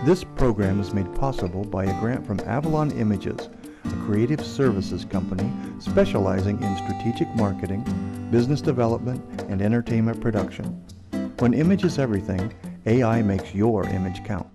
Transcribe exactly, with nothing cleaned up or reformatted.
This program is made possible by a grant from Avalon Images, a creative services company specializing in strategic marketing, business development, and entertainment production. When image is everything, A I makes your image count.